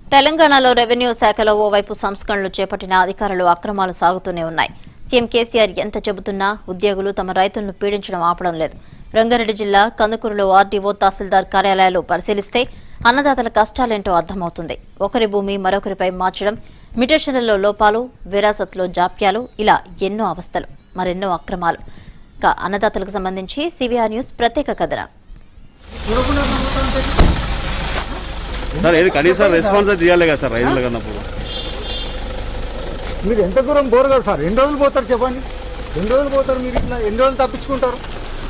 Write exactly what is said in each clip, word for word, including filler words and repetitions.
తెలంగాణలో రెవెన్యూ శాఖలో ఓవైపు సంస్కరణలు చేపట్టిన అధికారులు అక్రమాలు సాగుతూనే ఉన్నాయి. సీఎం కేసీఆర్ ఎంత చెబుతున్నా ఉద్యోగులు తమ రైతులను పీడించడం ఆపడం లేదు. రంగారెడ్డి జిల్లా కందుకూరులో ఆర్డీఓ తహసీల్దార్ కార్యాలయాలు పరిశీలిస్తే అన్నదాతల కష్టాలేంటో అర్థమవుతుంది. ఒకరి భూమి మరొకరిపై మార్చడం, మిటేషన్లలో లోపాలు, విరాసత్లో జాప్యాలు, ఇలా ఎన్నో అవస్థలు, మరెన్నో అక్రమాలు. అన్నదాతలకు సంబంధించి సివిఆర్ న్యూస్ ప్రత్యేక కథనం. సార్ ఏది కనీసం రెస్పాన్స్ తీయాలి కదా సార్ రైతులు కన్నప్పుడు. మీరు ఎంత దూరం పోరు కదా సార్, ఎన్ని రోజులు పోతారు చెప్పండి, ఎన్ని రోజులు పోతారు మీరు, ఇట్లా ఎన్ని రోజులు తప్పించుకుంటారు.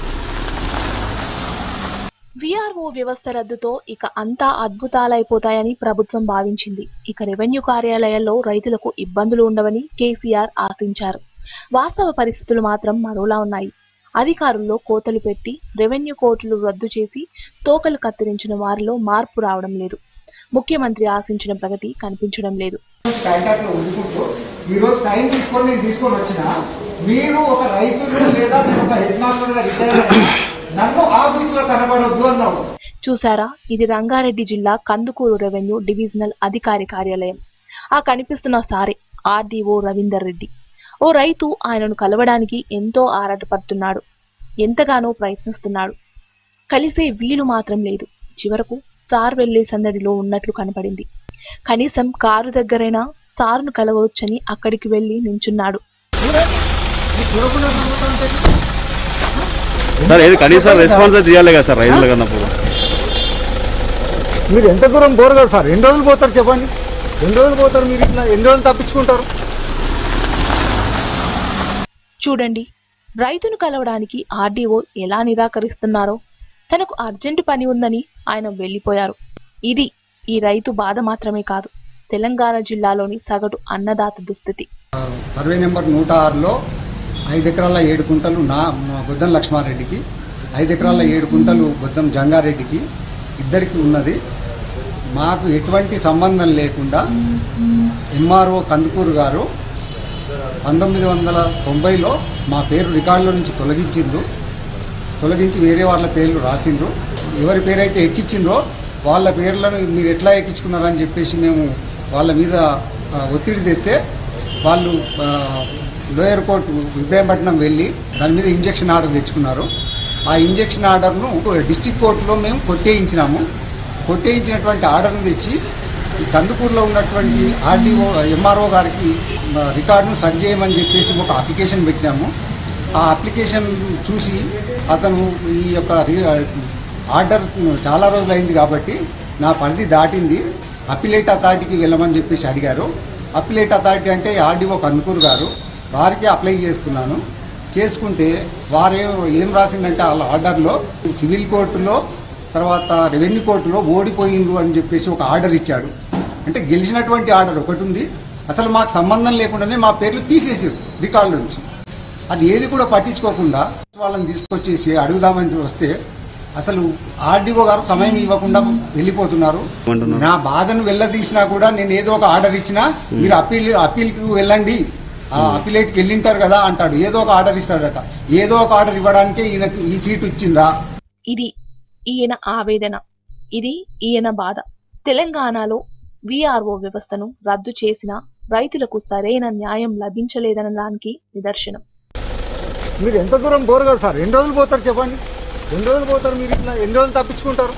వీఆర్ఓ వ్యవస్థ రద్దుతో ఇక అంతా అద్భుతాలైపోతాయని ప్రభుత్వం భావించింది. ఇక రెవెన్యూ కార్యాలయాల్లో రైతులకు ఇబ్బందులు ఉండవని కేసీఆర్ ఆశించారు. వాస్తవ పరిస్థితులు మాత్రం మరోలా ఉన్నాయి. అధికారుల్లో కోతలు పెట్టి రెవెన్యూ కోర్టులు రద్దు చేసి తోకలు కత్తిరించిన వారిలో మార్పు రావడం లేదు. ముఖ్యమంత్రి ఆశించిన ప్రగతి కనిపించడం లేదు. ఈ రోజు టైం తీసుకొని నేను తీసుకొని వచ్చిన మీరు ఒక రైతులు లేదా ఒక హెడ్ మాస్టర్ గా రిటైర్ అయినా నన్ను ఆఫీసులో కనబడొద్దు అన్నాడు. చూసారా, ఇది రంగారెడ్డి జిల్లా కందుకూరు రెవెన్యూ డివిజనల్ అధికారి కార్యాలయం. ఆ కనిపిస్తున్న సారే ఆర్డీఓ రవీందర్ రెడ్డి. ఓ రైతు ఆయనను కలవడానికి ఎంతో ఆరాటపడుతున్నాడు, ఎంతగానో ప్రయత్నిస్తున్నాడు. కలిసే వీలు మాత్రం లేదు. చివరకు సార్ వెళ్లే సందడిలో ఉన్నట్లు కనపడింది. కనీసం కారు దగ్గరైనా సారును కలవచ్చని అక్కడికి వెళ్లి నించున్నాడు. సార్ ఏది కనీసం రెస్పాన్స్ తీయాలి కదా సార్ రైతులు కన్నప్పుడు. మీరు ఎంత దూరం పోరు కదా సార్, ఎన్ని రోజులు పోతారు చెప్పండి, ఎన్ని రోజులు పోతారు మీరు, ఇట్లా ఎన్ని రోజులు తప్పించుకుంటారు. చూడండి, రైతును కలవడానికి ఆర్డీఓ ఎలా నిరాకరిస్తున్నారో. తనకు అర్జెంటు పని ఉందని ఆయన వెళ్లిపోయారు. ఇది ఈ రైతు బాధ మాత్రమే కాదు, తెలంగాణ జిల్లాలోని సగటు అన్నదాత దుస్థితి. సర్వే నెంబర్ నూట ఆరులో ఐదు ఎకరాల ఏడు కుంటలు నా బొద్దం లక్ష్మారెడ్డికి, ఐదు ఎకరాల ఏడు కుంటలు బొద్దం జంగారెడ్డికి ఇద్దరికి ఉన్నది. మాకు ఎటువంటి సంబంధం లేకుండా ఎంఆర్ఓ కందుకూరు గారు పంతొమ్మిది వందల తొంభైలో మా పేరు రికార్డులో నుంచి తొలగించిండ్రు. తొలగించి వేరే వాళ్ళ పేర్లు రాసిండ్రు. ఎవరి పేరైతే ఎక్కించిండ్రో వాళ్ళ పేర్లను మీరు ఎట్లా ఎక్కించుకున్నారని చెప్పేసి మేము వాళ్ళ మీద ఒత్తిడి తెస్తే వాళ్ళు లోయర్ కోర్టు ఇబ్రాహీంపట్నం వెళ్ళి దాని మీద ఇంజక్షన్ ఆర్డర్ తెచ్చుకున్నారు. ఆ ఇంజక్షన్ ఆర్డర్ను డిస్ట్రిక్ట్ కోర్టులో మేము కొట్టేయించినాము. కొట్టేయించినటువంటి ఆర్డర్ను తెచ్చి కందుకూరులో ఉన్నటువంటి ఆర్డీఓ ఎంఆర్ఓ గారికి రికార్డును సరిచేయమని చెప్పేసి ఒక అప్లికేషన్ పెట్టినాము. ఆ అప్లికేషన్ చూసి అతను ఈ యొక్క ఆర్డర్ చాలా రోజులైంది కాబట్టి నా పరిధి దాటింది, అప్పిలేట్ అథారిటీకి వెళ్ళమని చెప్పేసి అడిగారు. అప్పిలేట్ అథారిటీ అంటే ఆర్డీఓ కందుకూరు గారు, వారికి అప్లై చేసుకున్నాను. చేసుకుంటే వారే ఏం రాసిందంటే వాళ్ళ ఆర్డర్లో సివిల్ కోర్టులో తర్వాత రెవెన్యూ కోర్టులో ఓడిపోయిండ్రు అని చెప్పేసి ఒక ఆర్డర్ ఇచ్చాడు. అంటే గెలిచినటువంటి ఆర్డర్ ఒకటి ఉంది, అసలు మాకు సంబంధం లేకుండానే మా పేర్లు తీసేసారు రికార్డుల నుంచి. అది ఏది కూడా పట్టించుకోకుండా వాళ్ళని తీసుకొచ్చేసి అడుగుదామని వస్తే అసలు ఆర్డీఓ గారు సమయం ఇవ్వకుండా వెళ్ళిపోతున్నారు. నా బాధను వెళ్ళదీసినా కూడా నేను ఏదో ఒక ఆర్డర్ ఇచ్చినా మీరు అప్పీల్ అప్పీల్కి వెళ్ళండి, ఆ అప్పీలేట్కి వెళ్ళింటారు కదా అంటాడు. ఏదో ఒక ఆర్డర్ ఇస్తాడట. ఏదో ఒక ఆర్డర్ ఇవ్వడానికే ఈయనకు ఈ సీటు ఇచ్చిండ్రా. ఇది ఈయన ఆవేదన, ఇది ఈయన బాధ. తెలంగాణలో వీఆర్ఓ వ్యవస్థను రద్దు చేసిన రైతులకు సరైన న్యాయం లభించలేదనడానికి నిదర్శనం. మీరు ఎంత దూరం పోరు కదా సార్, ఎన్ని రోజులు పోతారు చెప్పండి, ఎన్ని రోజులు పోతారు మీరు, ఇట్లా ఎన్ని రోజులు తప్పించుకుంటారు.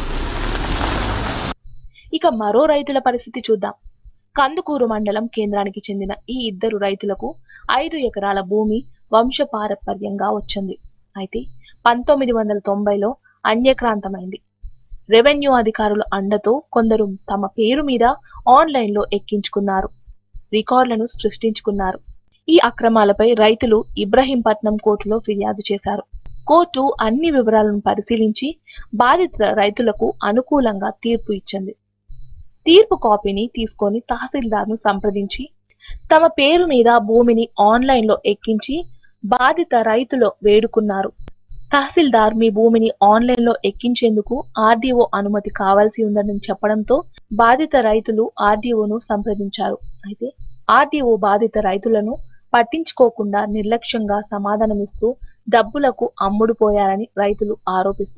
ఇక మరో రైతుల పరిస్థితి చూద్దాం. కందుకూరు మండలం కేంద్రానికి చెందిన ఈ ఇద్దరు రైతులకు ఐదు ఎకరాల భూమి వంశపారపర్యంగా వచ్చింది. అయితే పంతొమ్మిది వందల తొంభైలో అన్యక్రాంతమైంది. రెవెన్యూ అధికారుల అండతో కొందరు తమ పేరు మీద ఆన్లైన్ లో ఎక్కించుకున్నారు, రికార్డులను సృష్టించుకున్నారు. ఈ అక్రమాలపై రైతులు ఇబ్రాహీంపట్నం కోర్టులో ఫిర్యాదు చేశారు. కోర్టు అన్ని వివరాలను పరిశీలించి బాధిత రైతులకు అనుకూలంగా తీర్పు ఇచ్చింది. తీర్పు కాపీని తీసుకొని తహసీల్దార్ను సంప్రదించి తమ పేరు మీద భూమిని ఆన్లైన్ లో ఎక్కించి బాధిత రైతులు వేడుకున్నారు. తహసీల్దార్ మీ భూమిని ఆన్లైన్ లో ఎక్కించేందుకు ఆర్డీఓ అనుమతి కావాల్సి ఉందని చెప్పడంతో బాధిత రైతులు ఆర్డీఓను సంప్రదించారు. అయితే ఆర్డీఓ బాధిత రైతులను పట్టించుకోకుండా నిర్లక్ష్యంగా సమాధానమిస్తూ డబ్బులకు అమ్ముడుపోయారని రైతులు ఆరోపిస్తున్నారు.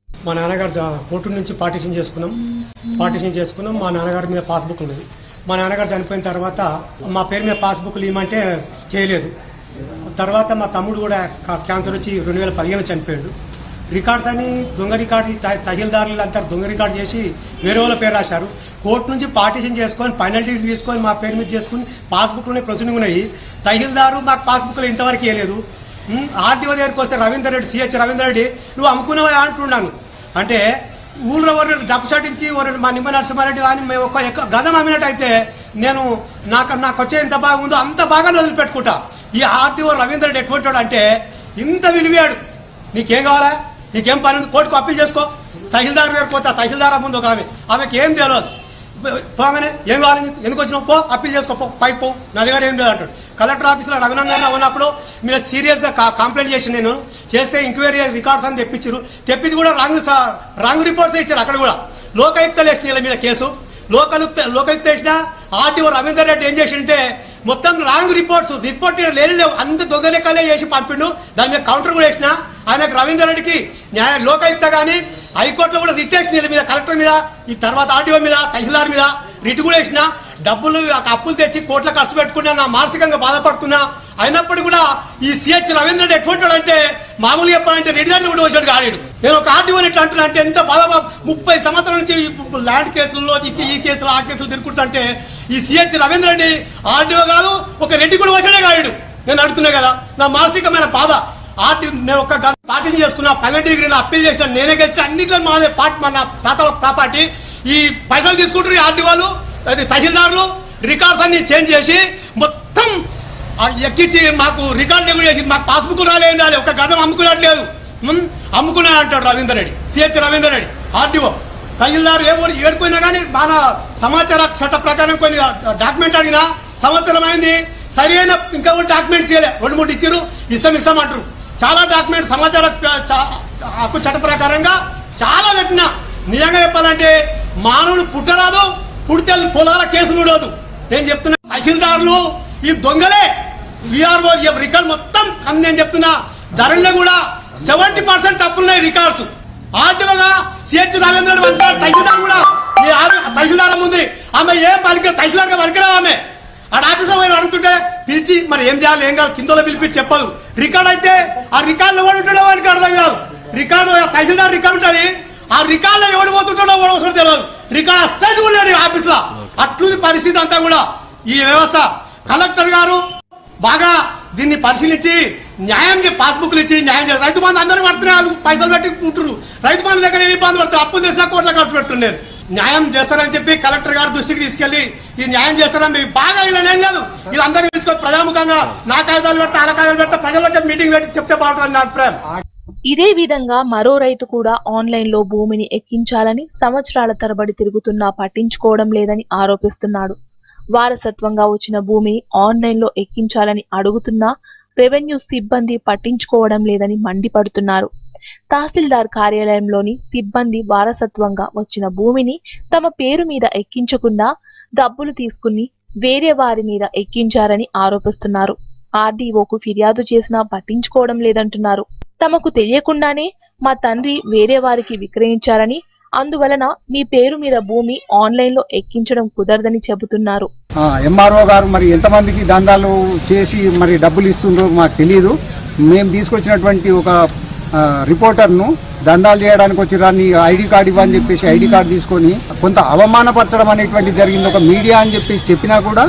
మా నాన్నగారు కోర్టు నుంచి పార్టీషన్ చేసుకున్నాం పార్టీషన్ చేసుకున్నాం మా నాన్నగారి మీద పాస్బుక్ ఉన్నది. మా నాన్నగారు చనిపోయిన తర్వాత మా పేరు మీద పాస్బుక్లు ఇవ్వమంటే చేయలేదు. తర్వాత మా తమ్ముడు కూడా క్యాన్సర్ వచ్చి రెండు వేల పదిహేను చనిపోయాడు. రికార్డ్స్ అని దొంగ రికార్డు తహసీల్దారులు అంతా దొంగ రికార్డు చేసి వేరే వాళ్ళ పేరు రాశారు. కోర్టు నుంచి పార్టీషన్ చేసుకొని పెనల్టీ తీసుకొని మా పేరు మీద చేసుకుని పాస్బుక్లోనే ప్రొసీడింగ్ ఉన్నాయి. తహసీల్దారు మాకు పాస్బుక్లో ఇంతవరకు వేయలేదు. ఆర్టీఓ దగ్గరికి వస్తే రవీందర్ రెడ్డి సిహెచ్ రవీందర్ రెడ్డి నువ్వు అమ్ముకునేవా అంటున్నాను. అంటే ఊళ్ళో ఎవరు డబ్బు చాటించి ఎవరు మా నిమ్మ నరసింహారెడ్డి కానీ మేము ఒక ఎక్కువ గదం అమ్మినట్టయితే నేను నాకు నాకు వచ్చే ఎంత బాగుందో అంత బాగా వదిలిపెట్టుకుంటా. ఈ ఆర్టీఓ రవీందర్ రెడ్డి ఎటువంటి వాడు అంటే ఇంత విలువాడు. నీకేం కావాలా, నీకేం పని ఉంది, కోర్టుకు అప్పీల్ చేసుకో. తహసీల్దార్ దగ్గర పోతా, తహసీల్దార్ ముందు ఒక ఆమె ఆమెకి ఏం తెలియదు. పోగానే ఏం కావాలి నీకు, ఎందుకు వచ్చినావు, పో అప్పీల్ చేసుకో, పో పైకి పో, నా దగ్గర ఏం లేదు అంటాడు. కలెక్టర్ ఆఫీస్లో రఘునందన్ ఉన్నప్పుడు మీరు సీరియస్గా కంప్లైంట్ చేసి నేను చేస్తే ఎంక్వైరీ రికార్డ్స్ అని తెప్పించారు. తెప్పించి కూడా రాంగ్ రాంగ్ రిపోర్ట్స్ ఇచ్చారు. అక్కడ కూడా లోకాయుక్తలు వేసిన మీద కేసు లోకాయుక్త లోకాయుక్త వేసిన ఆర్టీఓ రవీందర్ రెడ్డి ఏం చేసింటే మొత్తం రాంగ్ రిపోర్ట్స్ రిపోర్ట్ లేని అంత దొంగ లెక్కలే చేసి పంపిండు. దాని మీద కౌంటర్ కూడా వేసిన ఆయనకు రవీందర్ రెడ్డికి న్యాయ లోకాయుక్త కానీ హైకోర్టులో కూడా రిట్ వేసిన మీద కలెక్టర్ మీద ఈ తర్వాత ఆర్టీఓ మీద తహసీల్దార్ మీద రిట్ కూడా వేసిన. డబ్బులు అప్పులు తెచ్చి కోట్ల ఖర్చు పెట్టుకున్నా నా మానసికంగా బాధపడుతున్నా. అయినప్పటికీ కూడా ఈ సిహెచ్ రవీంద్ర రెడ్డి ఎటువంటి అంటే మామూలు చెప్పాలంటే రెడ్డి దాన్ని కూడా వచ్చాడు కాడు. నేను ఒక ఆర్టీఓ ఎట్లా అంటున్నా అంటే ఎంత బాధ. ముప్పై సంవత్సరాల నుంచి ల్యాండ్ కేసుల్లో ఈ కేసులు ఆ కేసులు తిరుగుతుంటే అంటే ఈ సిహెచ్ రవీంద్ర రెడ్డి ఆర్టీఓ కాదు, ఒక రెడ్డి కూడా వచ్చాడే కాడు. నేను అడుగుతున్నా కదా, నా మానసికమైన బాధ. ఆర్టీ నేను ఒక పార్టీని చేసుకున్నా, పన్నెండు డిగ్రీ అప్పీల్ చేసిన, నేనే గెలిచిన, అన్నింటిలో మాదే పార్టీ మన తాతల ప్రాపర్టీ. ఈ పైసలు తీసుకుంటారు ఈ ఆర్టీ వాళ్ళు తహసీల్దారులు. రికార్డ్స్ అన్ని చేంజ్ చేసి మొత్తం ఎక్కించి మాకు రికార్డు కూడా చేసి మాకు పాస్బుక్ రాలేదు రాలి ఒక గతం అమ్ముకున్నట్లేదు. అమ్ముకున్నా అంటాడు రవీందర్ రెడ్డి, సిహెచ్ రవీందర్ రెడ్డి ఆర్టీఓ. తహసీల్దారు ఏ ఊరు ఏడుకున్నా కానీ మన సమాచార చట్ట ప్రకారం కొన్ని డాక్యుమెంట్ అడిగినా సంవత్సరం అయింది, సరైన ఇంకా డాక్యుమెంట్స్ ఇవ్వలే. రెండు మూడు ఇచ్చారు, ఇస్తాం ఇస్తాం అంటారు. చాలా డాక్యుమెంట్ సమాచార హక్కు చట్ట ప్రకారంగా చాలా పెట్టినా. నిజంగా చెప్పాలంటే మానవుడు పుట్టరాదు, పుడితే పొలాల కేసులు ఉండదు. నేను చెప్తున్నా తహసీల్దారులు ఈ దొంగలే. విఆర్ఓ రికార్డు మొత్తం కానీ నేను చెప్తున్నా ధరలో కూడా సెవెంటీ పర్సెంట్ తప్పులున్నాయి రికార్డ్స్. ఆర్టీఓగా సిహెచ్ రవీంద్ర తహసీల్దార్ కూడా తహసీల్దార్ ఉంది. ఆమె ఏం పనికి తహసీల్దార్గా పనికిరా. ఆమె ఆడ ఆఫీసర్ పోయి అడుగుతుంటే పిలిచి మరి ఏం చేయాలి ఏం కాదు కిందలో పిలిపి చెప్పదు. రికార్డ్ అయితే ఆ రికార్డులో ఎవడు ఉంటాడో వానికి అర్థం కాదు. రికార్డు తహసీల్దార్ రికార్డు ఉంటుంది, ఆ రికార్డులో ఎవడు పోతుంటాడో ఎవడు అవసరం తెలియదు. రికార్డు అస్టేట్ కూడా లేడు ఆఫీస్లో. అట్లుంది పరిస్థితి అంతా కూడా ఈ వ్యవస్థ. కలెక్టర్ గారు బాగా దీన్ని పరిశీలించి న్యాయం పాస్బుక్లు ఇచ్చి న్యాయం చేస్తారు. రైతు బంధు అందరూ పడుతున్నారు, పైసలు పెట్టుకుంటారు. రైతు బంధు దగ్గర ఎన్ని ఇబ్బంది పడుతుంది, అప్పు చేసినా కోట్ల ఖర్చు పెడుతున్నారు. న్యాయం చేస్తారని చెప్పి కలెక్టర్ గారు దృష్టికి తీసుకెళ్లి ఈ న్యాయం చేస్తారని మీకు బాగా ఇలా ఏం కాదు, వీళ్ళందరినీ పిలుచుకొని ప్రజాముఖంగా నా కాగితాలు పెడతా అలా కాగితాలు పెడతా ప్రజలకి మీటింగ్ పెట్టి చెప్తే బాగుంటుంది నా అభిప్రాయం. ఇదే విధంగా మరో రైతు కూడా ఆన్లైన్ లో భూమిని ఎక్కించాలని సంవత్సరాల తరబడి తిరుగుతున్నా పట్టించుకోవడం లేదని ఆరోపిస్తున్నాడు. వారసత్వంగా వచ్చిన భూమిని ఆన్లైన్ లో ఎక్కించాలని అడుగుతున్నా రెవెన్యూ సిబ్బంది పట్టించుకోవడం లేదని మండిపడుతున్నారు. తహసీల్దార్ కార్యాలయంలోని సిబ్బంది వారసత్వంగా వచ్చిన భూమిని తమ పేరు మీద ఎక్కించకుండా డబ్బులు తీసుకుని వేరే వారి మీద ఎక్కించారని ఆరోపిస్తున్నారు. ఆర్డీఓకు ఫిర్యాదు చేసినా పట్టించుకోవడం లేదంటున్నారు. తమకు తెలియకుండానే మా తండ్రి వేరే వారికి విక్రయించారని, అందువలన మీ పేరు మీద భూమి ఆన్లైన్ లో ఎక్కించడం కుదరదని చెబుతున్నారు. ఎంఆర్ఓ గారు మరి ఎంతమందికి దందాలు చేసి మరి డబ్బులు ఇస్తుండ్రో మాకు తెలియదు. మేము తీసుకొచ్చినటువంటి ఒక రిపోర్టర్ను దందాలు చేయడానికి వచ్చి రాని ఐడి కార్డు ఇవ్వని చెప్పేసి ఐడి కార్డు తీసుకొని కొంత అవమానపరచడం అనేటువంటి జరిగింది. ఒక మీడియా అని చెప్పేసి చెప్పినా కూడా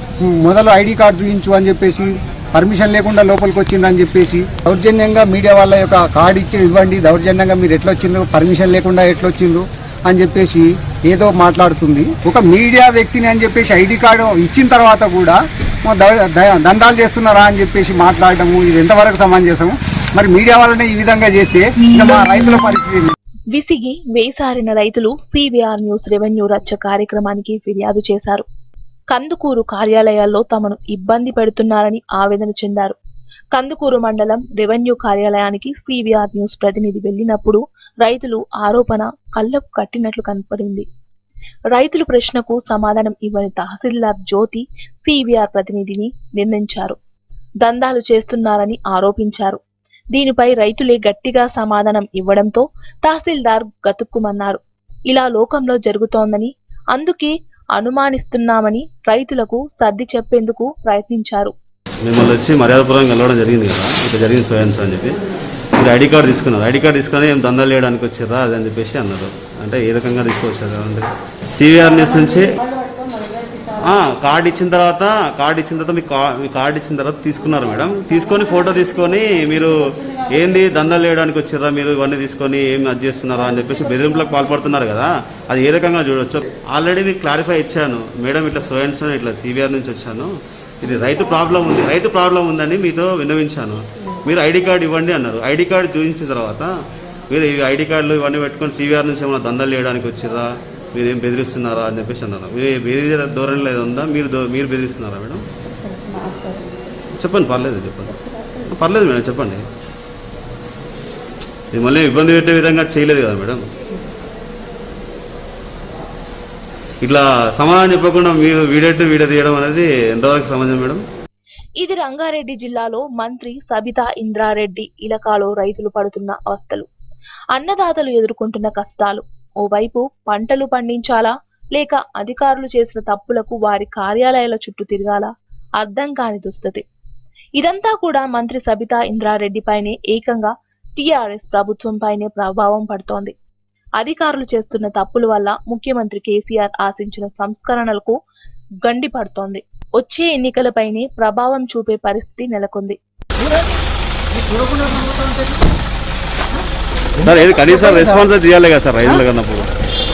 మొదలు ఐడి కార్డు చూపించు అని చెప్పేసి పర్మిషన్ లేకుండా లోపలికి వచ్చిండ్రని చెప్పేసి దౌర్జన్యంగా మీడియా వాళ్ళ యొక్క కార్డు ఇచ్చి ఇవ్వండి, దౌర్జన్యంగా మీరు ఎట్లా వచ్చిండ్రు, పర్మిషన్ లేకుండా ఎట్లా వచ్చిండ్రు అని చెప్పేసి ఏదో మాట్లాడుతుంది. ఒక మీడియా వ్యక్తిని అని చెప్పేసి ఐడి కార్డు ఇచ్చిన తర్వాత కూడా దందాలు చేస్తున్నారా అని చెప్పేసి మాట్లాడటము ఇది ఎంతవరకు సమంజసము? మరి మీడియా వాళ్ళనే ఈ విధంగా చేస్తే మా రైతుల పరిస్థితి. విసిగి వేసారిన రైతులు సిబిఆర్ న్యూస్ రెవెన్యూ రచ్చ కార్యక్రమానికి ఫిర్యాదు చేశారు. కందుకూరు కార్యాలయాల్లో తమను ఇబ్బంది పెడుతున్నారని ఆవేదన చెందారు. కందుకూరు మండలం రెవెన్యూ కార్యాలయానికి సిబిఆర్ న్యూస్ ప్రతినిధి వెళ్లినప్పుడు రైతులు ఆరోపణ కళ్లకు కట్టినట్లు కనపడింది. రైతుల ప్రశ్నకు సమాధానం ఇవ్వని తహసీల్దార్ జ్యోతి సిబిఆర్ ప్రతినిధిని నిందించారు. దందాలు చేస్తున్నారని ఆరోపించారు. దీనిపై రైతులే గట్టిగా సమాధానం ఇవ్వడంతో తహసీల్దార్ గతుక్కుమన్నారు. ఇలా లోకంలో జరుగుతోందని, అందుకే అనుమానిస్తున్నామని రైతులకు సర్ది చెప్పేందుకు ప్రయత్నించారు. మిమ్మల్ని వచ్చి మర్యాదపూర్వకంగా వెళ్ళడం జరిగింది కదా, ఇట్లా జరిగింది సోయన్స్ అని చెప్పి మీరు ఐడి కార్డు తీసుకున్నారు. ఐడి కార్డు తీసుకొని ఏం దందాలు చేయడానికి వచ్చారా అది అని చెప్పేసి అన్నారు. అంటే ఏ రకంగా తీసుకొచ్చారు అంటే సివిఆర్ న్యూస్ నుంచి కార్డు ఇచ్చిన తర్వాత కార్డు ఇచ్చిన తర్వాత మీ మీ కార్డు ఇచ్చిన తర్వాత తీసుకున్నారు మేడం. తీసుకొని ఫోటో తీసుకొని మీరు ఏంది దందాలు చేయడానికి వచ్చారా, మీరు ఇవన్నీ తీసుకొని ఏం అది చేస్తున్నారా అని చెప్పేసి బెదిరింపులకు పాల్పడుతున్నారు కదా, అది ఏ రకంగా చూడవచ్చు. ఆల్రెడీ మీకు క్లారిఫై ఇచ్చాను మేడం, ఇట్లా సోయన్స్ ఇట్లా సివిఆర్ నుంచి వచ్చాను, ఇది రైతు ప్రాబ్లం ఉంది రైతు ప్రాబ్లం ఉందని మీతో విన్నవించాను. మీరు ఐడి కార్డు ఇవ్వండి అన్నారు. ఐడి కార్డు చూపించిన తర్వాత మీరు ఈ ఐడి కార్డులు ఇవన్నీ పెట్టుకొని సివిఆర్ నుంచి ఏమైనా దందాలు చేయడానికి వచ్చారా, మీరు ఏం బెదిరిస్తున్నారా అని చెప్పేసి అన్నారు. మీరు బెదిరే ధోరణి లేదు ఉందా, మీరు మీరు బెదిరిస్తున్నారా మేడం? చెప్పండి, పర్లేదు చెప్పండి, పర్లేదు మేడం చెప్పండి. మిమ్మల్ని ఇబ్బంది పెట్టే విధంగా చేయలేదు కదా మేడం. ఇట్లా సమాధానం చెప్పకుండా మీరు వీడియో వీడియో తీయడం అనేది ఎంతవరకు సమాజం మేడం? ఇది రంగారెడ్డి జిల్లాలో మంత్రి సబితా ఇంద్రారెడ్డి ఇలకాలో రైతులు పడుతున్న అవస్థలు, అన్నదాతలు ఎదుర్కొంటున్న కష్టాలు. ఓవైపు పంటలు పండించాలా లేక అధికారులు చేసిన తప్పులకు వారి కార్యాలయాల చుట్టూ తిరగాలా అర్థం కాని దుస్థితి. ఇదంతా కూడా మంత్రి సబితా ఇంద్రారెడ్డి పైనే, ఏకంగా టిఆర్ఎస్ ప్రభుత్వం పైనే ప్రభావం పడుతోంది. అధికారులు చేస్తున్న తప్పుల వల్ల ముఖ్యమంత్రి కేసీఆర్ ఆశించిన సంస్కరణలకు గండి పడుతోంది. వచ్చే ఎన్నికలపైనే ప్రభావం చూపే పరిస్థితి నెలకొంది. సార్ ఏది కనీసం రెస్పాన్స్ తీయాలి కదా సార్ రైతులు కన్నప్పుడు.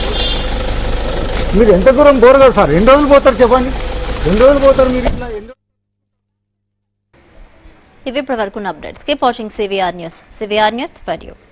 మీరు ఎంత దూరం పోరు కదా సార్, ఎన్ని రోజులు పోతారు చెప్పండి, ఎన్ని రోజులు పోతారు మీరు ఇట్లా? ఇవి ఇప్పటి వరకు updates. Keep watching CVR news. CVR news for you.